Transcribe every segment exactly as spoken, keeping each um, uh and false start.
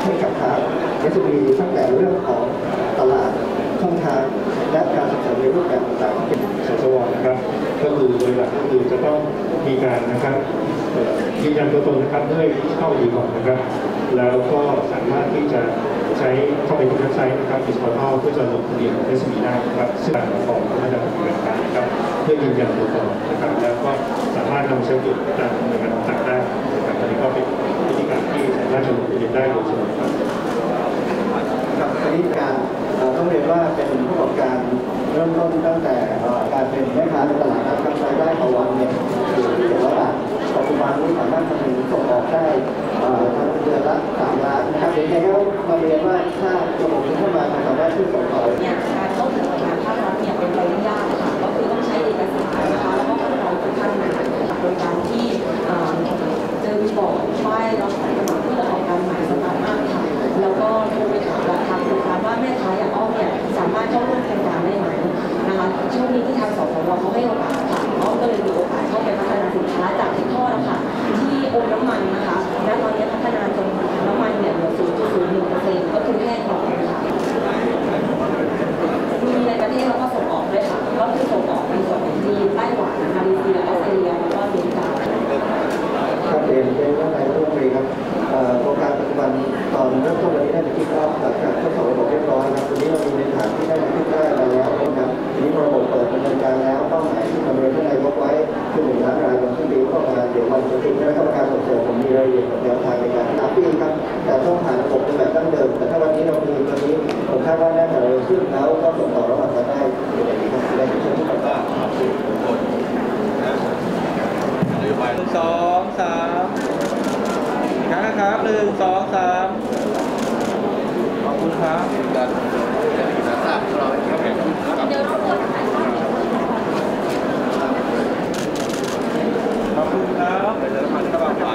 ให้กับทาง เอส เอ็ม อี ตั้งแต่เรื่องของตลาดช่องทางและการส่งเสริมในรูปแบบต่างๆเป็นสสวนะครับก็คือโดยหลักก็คือจะต้องมีการนะครับยืนยันตัวตนนะครับด้วยเข้าดีก่อนนะครับแล้วก็สามารถที่จะใช้เข้าไปที่เว็บไซต์นะครับดิจิทัลเพื่อจะลงทะเบียน เอส เอ็ม อี ได้นะครับซึ่งการของคณะกรรมการนะครับเพื่อยืนยันตัวตนนะครับแล้วก็สามารถนำใช้ประโยชน์ตามหน่วยงานต่างๆได้นะครับอันนี้ก็เป็นวิธีการที่สามารถจะลงทะเบียนได้โดยสะดวกครับครับอันนี้การต้องเรียนว่าเป็นผู้ประกอบการเริ่มต้นตั้งแต่การเป็นแม่ค้าในตลาดนะครับรายได้ต่อวันเนี่ยอยู่ที่เจ็ดร้อยบาทปัจจุบันนี้สามารถทำเงินส่งออกได้ทั้งเดือนละสามล้านนะครับเดี๋ยวยังไงก็มาเรียนว่าถ้าจะลงทุนเข้ามาสามารถช่วยส่งต่อเนี่ยการเข้าถึงงานภาครัฐเนี่ยเป็นไปได้ยากค่ะก็คือต้องใช้เอกสารนะคะแล้วก็ขั้นตอนค่อนข้างนานโดยการที่เจอบอกป้ายรับสมัครผู้ประกอบการใหม่สตาร์ทอัพค่ะแล้วก็โทรไปถามราคาลูกค้าว่าแม่ค้าอย่างอ้อมเนี่ยสามารถเข้าร่วมโครงการได้ไหมนะคะช่วงนี้ที่ทางสสวเขาให้โอกาสค่ะอ้อมก็เลยมีโอกาสเข้าไปพัฒนาสินค้าจากที่ทอดนะคะที่อมน้ำมันนะคะและตอนนี้พัฒนาจนน้ำมันเนี่ยเหลือ ศูนย์จุดศูนย์หนึ่งเปอร์เซ็นต์ ก็คือแห้งหมดค่ะมีในประเทศแล้วก็ส่งออกด้วยค่ะก็คือส่งออกในส่วนของจีนไต้หวันมาเลเซียออสเตรเลียแล้วก็อเมริกาครับเรียนเป็นว่านายรัฐมนตรีครับโครงการปัจจุบันตอนเริ่มต้นวันนี้ได้ไปคิดว่าหลังจากทดสอบระบบเรียบร้อยครับวันนี้เรามีในฐานที่ได้ขึ้นได้มาแล้วนะครับทีนี้ระบบเปิดดำเนินการแล้วเป้าหมายที่ทำเรียนที่นายกไว้คือหนึ่งล้านรายวันที่ปีก็ประมาณเดี๋ยววันจะถึงคณะกรรมการส่งเสริมผมมีรายละเอียดแนวทางในการสามปีครับแต่ต้องผ่านระบบเป็นแบบดั้งเดิมแต่ถ้าวันนี้เรามีตัวนี้ผมคาดว่าน่าจะเร็วขึ้นแล้วก็ส่งต่อระหว่างกันได้เป็นอย่างดีครับได้ทุกคนทุกคนก็ขอบคุณทุกคนนะนโยบายหนึ่งสองสามครับหนึ่งสองสามขอบคุณครับกันจะทราบเราเดี๋ยวเราขอบคุณครับเดี๋ยวมันกำลังฟัง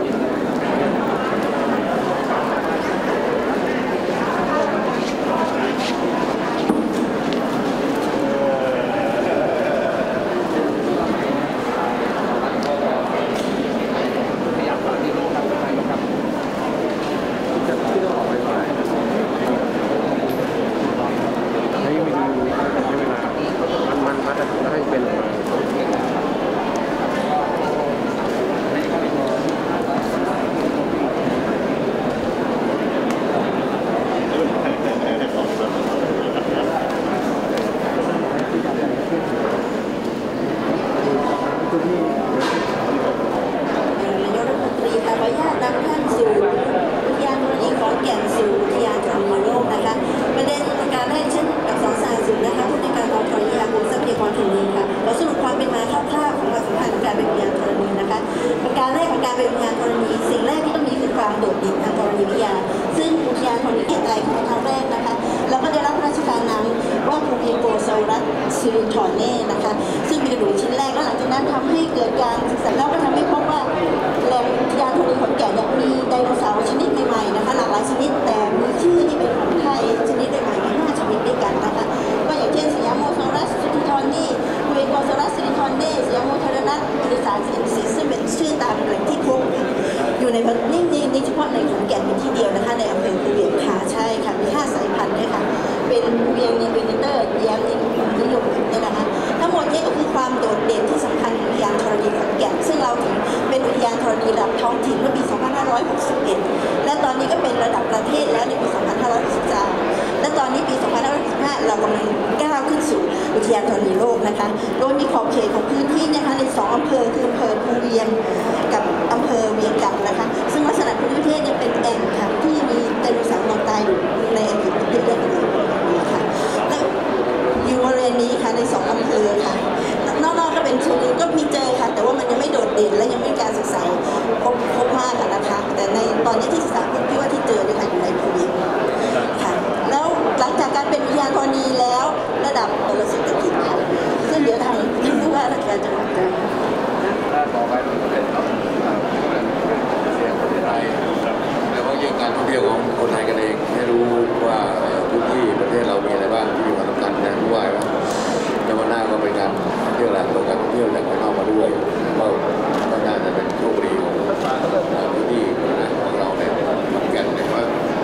ซิลิทอนเน่นะคะซึ่งเป็นกระดูกชิ้นแรกแล้วหลังจากนั้นทำให้เกิดการศึกษาแล้วก็ทำให้พบว่าแหล่งอุทยานธรณีขอนแก่นมีไดโนเสาร์ชนิดใหม่ๆนะคะหลากหลายชนิดแต่มีชื่อที่เป็นของไทยชนิดใหม่ๆมีห้าชนิดด้วยกันนะคะก็อย่างเช่นสยามโมโซรัสซิลิทอนเน่คูเอโกโซรัสซิลิทอนเน่สยามโมเทอร์นัสอิสานซินซิสซึ่งเป็นชื่อตามแหล่งที่พบอยู่ในนี่นี่เฉพาะในขอนแก่นเป็นที่เดียวนะคะในอำเภอภูเวียงค่ะใช่ค่ะมีห้าสายพันธุ์ด้วยค่ะเป็นภูเวียงนิเวเนเตอร์แยมนินิยมเนี่ยนะคะทั้งหมดนี้ก็คือความโดดเด่นที่สำคัญของอุทยานธรณีขอนแก่นซึ่งเราถือเป็นอุทยานธรณีระดับท้องถิ่นเมื่อปี สองพันห้าร้อยหกสิบเอ็ด และตอนนี้ก็เป็นระดับประเทศแล้วในปี สองพันห้าร้อยหกสิบสาม และตอนนี้ปี สองพันห้าร้อยหกสิบห้า เรากำลังก้าวขึ้นสู่อุทยานธรณีโลกนะคะโดยมีขอบเขตของพื้นที่นะคะในสองอำเภอคืออำเภอภูเวียงกับอำเภอเวียงจันทร์นะคะซึ่งลักษณะภูมิประเทศเนี่ยเป็นแอ่งค่ะที่มีไดโนเสาร์นอนตายอยู่ในอดีตเยอะแยะเลยนะคะและอยู่บริเวณนี้ค่ะในสองอำเภอค่ะนอกๆก็เป็นชนก็มีเจอค่ะแต่ว่ามันยังไม่โดดเด่นและยังไม่การศึกษาครบครบมากนะคะแต่ในตอนนี้ที่ศึกษาพี่ว่าที่เจอเนี่ยค่ะอยู่ในภูเวียงค่ะแล้วหลังจากการเป็นอุทยานธรณีแล้วระดับตัวเศรษฐกิจค่ะซึ่งเดี๋ยวทางผู้ว่าราชการจังหวัดจะต่อไปเราจะเป็นต้องเสียงประเทศไทยแต่ว่ายิ่งการท่องเที่ยวของคนไทยกันเองให้รู้ว่าพื้นที่ประเทศเรามีอะไรบ้างที่มีความสำคัญนะผู้ว่าครับแล้ววันหน้าก็เป็นการท่องเที่ยวแหล่งโลกการท่องเที่ยวจากภายนอกมาด้วยก็ก็น่าจะเป็นโชคดีของพื้นที่ของเราในขอนแก่นนะครับ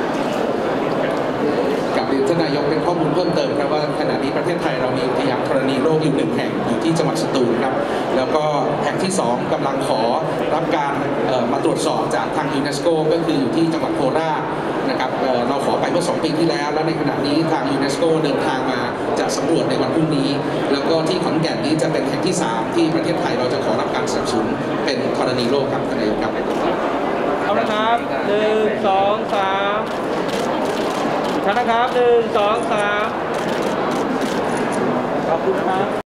เพิ่มเติมครับว่าขณะนี้ประเทศไทยเรามีอุทยานธรณีโลกอยู่หนึ่งแห่งอยู่ที่จังหวัดสตูลครับแล้วก็แห่งที่สองกำลังขอรับการมาตรวจสอบจากทางยูเนสโกก็คืออยู่ที่จังหวัดโคราชนะครับเราขอไปเมื่อสองปีที่แล้วแล้วในขณะนี้ทางยูเนสโกเดินทางมาจะสำรวจในวันพรุ่งนี้แล้วก็ที่ขอนแก่นนี้จะเป็นแห่งที่สามที่ประเทศไทยเราจะขอรับการสนับสนุนเป็นธรณีโลกครับท่านนายกครับเอาละครับหนึ่งสองสามท่านนะครับหนึ่งสองสามขอบคุณครับ